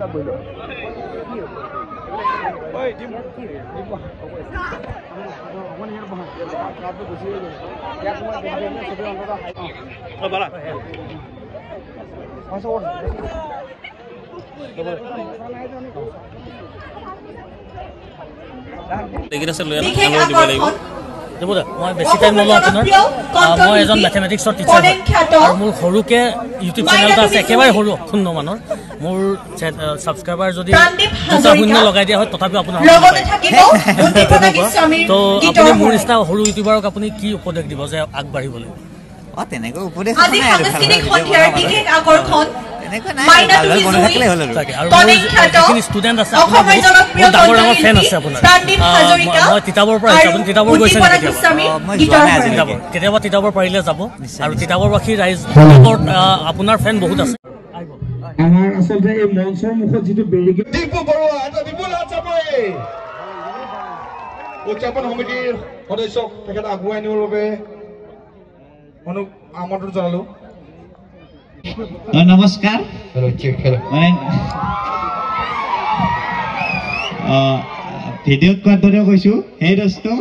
মই বেছি টাইম নলওঁ আপোনাৰ মই এজন মেথমেটিক্সৰ টিচাৰ আৰু মোৰ সৰুকে ইউটিউব চেনেল এটা আছে একেবাৰে সৰু শূন্য মানৰ মোৰ ছাবস্ক্ৰাইবাৰ যদি 0 লগাই দিয়া হয় তথাপিও আপোনাৰ তো আপুনি মোৰ নিচিনা সৰু ইউটিউবাৰক আপুনি কি উপদেশ দিব যে আগবাঢ়িবলৈ তেনেকৈ উপদেশ ষ্টুডেণ্ট আছে ডাঙৰ ডাঙৰ ফেন আছে আপোনাৰ মই তিতাবৰ পৰা আহিছোঁ আপুনি তিতাবৰ গৈছে কেতিয়াবা তিতাবৰ পাৰিলে যাব আৰু তিতাবৰবাসী ৰাইজ আপোনাৰ ফেন বহুত আছে আমাৰ আচলতে এই মঞ্চৰ মুখত যিটো বেৰিকেড ডিম্পু বৰুৱা এটা বিপুল হাত চাপৰি উদযাপন সমিতিৰ সদস্যক তেখেত আগুৱাই নিবৰ বাবে আমন্ত্ৰণ জনালো নমস্কাৰ ভিডিঅ'ত কোৱাৰ দৰে কৈছো সেই দোস্তো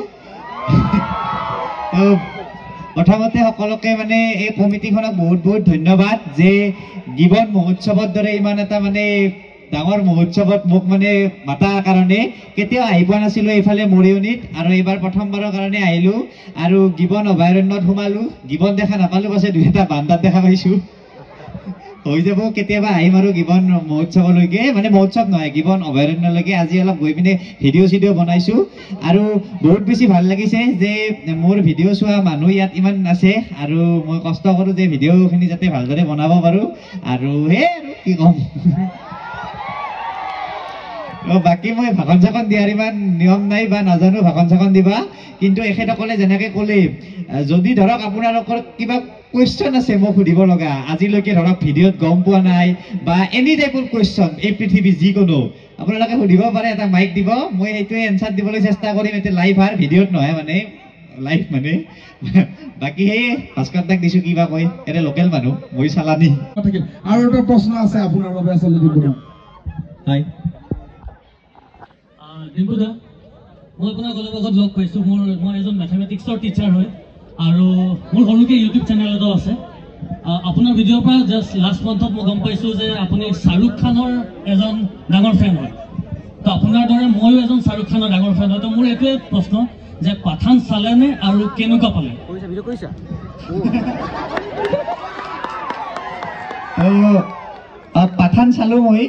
প্ৰথমতে সকলোকে মানে এই কমিটিখনক বহুত বহুত ধন্যবাদ যে জীৱন মহোৎসৱৰ দৰে ইমান এটা মানে ডাঙৰ মহোৎসৱত মোক মানে মাতাৰ কাৰণে কেতিয়াও আহি পোৱা নাছিলোঁ এইফালে মৰিয়নিত আৰু এইবাৰ প্ৰথমবাৰৰ কাৰণে আহিলোঁ আৰু গিবন অভয়াৰণ্যত সোমালোঁ গিবন দেখা নাপালোঁ পাছে দুই এটা বান্দাত দেখা পাইছোঁ হৈ যাব কেতিয়াবা আহিম আৰু গিবন মহোৎসৱলৈকে মানে মহোৎসৱ নহয় গিবন অভয়াৰণ্যলৈকে আজি অলপ গৈ পিনে ভিডিঅ' বনাইছোঁ আৰু বহুত বেছি ভাল লাগিছে যে মোৰ ভিডিঅ' চোৱা মানুহ ইয়াত ইমান আছে আৰু মই কষ্ট কৰোঁ যে ভিডিঅ'খিনি যাতে ভালদৰে বনাব পাৰোঁ আৰু সেই আৰু কি ক'ম বাকী মই ভাষণ চাখন দিয়াৰ ইমান নিয়ম নাই বা নাজানো ভাষণ চাখন দিবা কিন্তু এখেতসকলে যেনেকৈ ক'লে যদি ধৰক আপোনালোকৰ কিবা কুৱেশ্যন আছে মোক সুধিব লগা আজিলৈকে ধৰক ভিডিঅ'ত গম পোৱা নাই বা এনি টাইপৰ কুৱেশ্যন এই পৃথিৱী যিকোনো আপোনালোকে সুধিব পাৰে এটা মাইক দিব মই সেইটোৱে এনচাৰ দিবলৈ চেষ্টা কৰিম এতিয়া লাইভ আৰু ভিডিঅ'ত নহয় মানে লাইভ মানে বাকী সেই ভাস্কৰ দাক দিছোঁ কিবা কয় এটা লোকেল মানুহ মই চালানি আৰু এটা প্ৰশ্ন আছে আপোনাৰ বাবে আচলতে হয় ডিম্পু দা মই আপোনাক অলপ আগত লগ পাইছোঁ মই এজন মেথমেটিক্সৰ টিচাৰ হয় আৰু মোৰ সৰুকৈ ইউটিউব চেনেল এটাও আছে আপোনাৰ ভিডিঅ'ৰ পৰা জাষ্ট লাষ্ট মান্থত মই গম পাইছোঁ যে আপুনি শ্বাহৰুখ খানৰ এজন ডাঙৰ ফেন হয় তো আপোনাৰ দৰে ময়ো এজন শ্বাহৰুখ খানৰ ডাঙৰ ফেন হয় তো মোৰ এইটোৱে প্ৰশ্ন যে পাঠান চালেনে আৰু কেনেকুৱা পালে পাঠান চালোঁ মই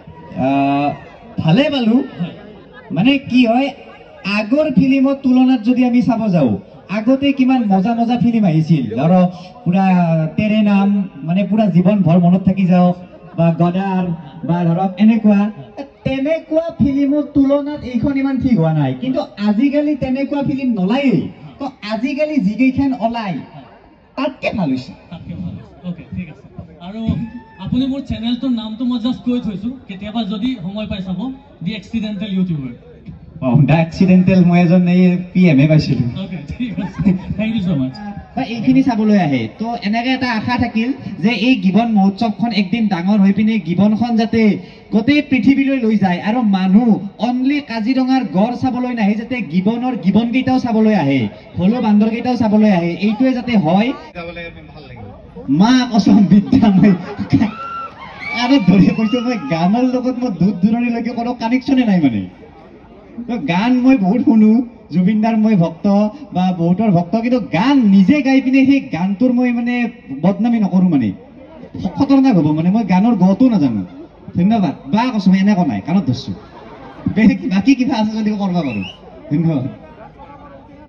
ভালে পালোঁ মানে কি হয় আগৰ ফিল্মৰ তুলনাত যদি আমি চাব যাওঁ আগতে কিমান মজা মজা ফিল্ম আহিছিল ধৰক পুৰা তেৰে নাম মানে পুৰা জীৱন ভৰ মনত থাকি যাওক বা গদাৰ বা ধৰক তেনেকুৱা ফিল্মৰ তুলনাত এইখন ইমান ঠিক হোৱা নাই কিন্তু আজিকালি তেনেকুৱা ফিল্ম নলায়েই তো আজিকালি যিকেইখন ওলাই তাতকে ভাল হৈছে অ'কে ঠিক আছে আৰু আপুনি মোৰ চেনেলটোৰ নামটো মই জাষ্ট কৈ থৈছোঁ কেতিয়াবা যদি সময় পাই চাব the accidental YouTuber the accidental মই এজন এই PM পাইছিলোঁ থেংক ইউ ছ' মাছ এইখিনি চাবলৈ আহে তো এনেকৈ এটা আশা থাকিল যে এই গিবন মহোৎসৱখন একদিন ডাঙৰ হৈ পিনে গিবনখন যাতে গোটেই পৃথিৱীলৈ লৈ যায় আৰু মানুহ অনলি কাজিৰঙাৰ গড় চাবলৈ নাহে যাতে গিবনকেইটাও চাবলৈ আহে হলৌ বান্দৰকেইটাও চাবলৈ আহে এইটোৱে যাতে হয় মা কচম বিদ্যা মই আৰু ধৰি কৈছোঁ মই গানৰ লগত মই দূৰ দূৰণিলৈকে কোনো কানেকশ্যনে নাই মানে গান মই বহুত শুনো জুবিনদাৰ মই ভক্ত বা বহুতৰ ভক্ত কিন্তু গান নিজে গাই পিনে সেই গানটোৰ মই মানে বদনামী নকৰোঁ মানে খতৰনাক হ'ব মানে মই গানৰ গটো নাজানো ধন্যবাদ বা কৈছোঁ এনেকুৱা নাই কাণত ধৰিছোঁ বাকী কিবা আছে যদি কৰিব পাৰোঁ ধন্যবাদ